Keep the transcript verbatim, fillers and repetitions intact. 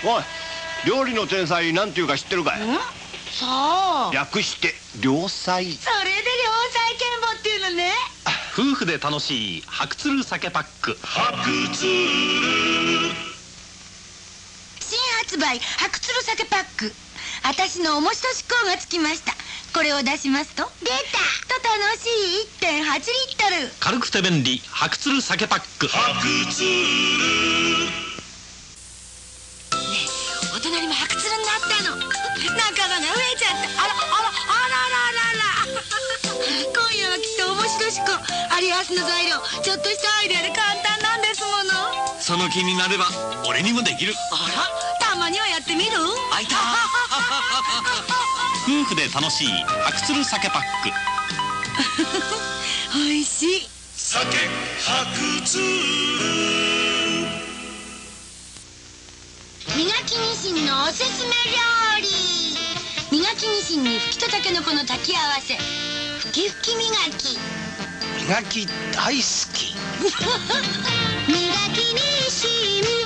おい、料理の天才なんていうか知ってるかい？ さあ、 略して良妻。 それで良妻剣母っていうのね。 夫婦で楽しい白鶴酒パック。 白鶴新発売白鶴酒パック。私の面白し向がつきました。これを出しますと出たと楽しい いってんはち リットル。 軽くて便利白鶴酒パック。 白鶴お隣も白鶴になったの。仲間が増えちゃった。あらあらあらららら今夜はきっと面白しこアリアスの材料ちょっとしたアイデアで簡単なんですもの。 その気になれば俺にもできる。 あら、たまにはやってみる？ あいた夫婦で楽しい白鶴酒パック。 おいしい酒白鶴。 磨きニシンのおすすめ料理。磨きニシンにフキとタケノコの炊き合わせ。ふきふき磨き。 磨き大好き。 磨きニシン